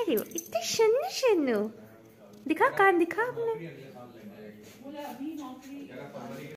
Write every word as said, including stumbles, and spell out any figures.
अरे वो इतने शन्नू शन्नू, दिखा कान दिखा अपने।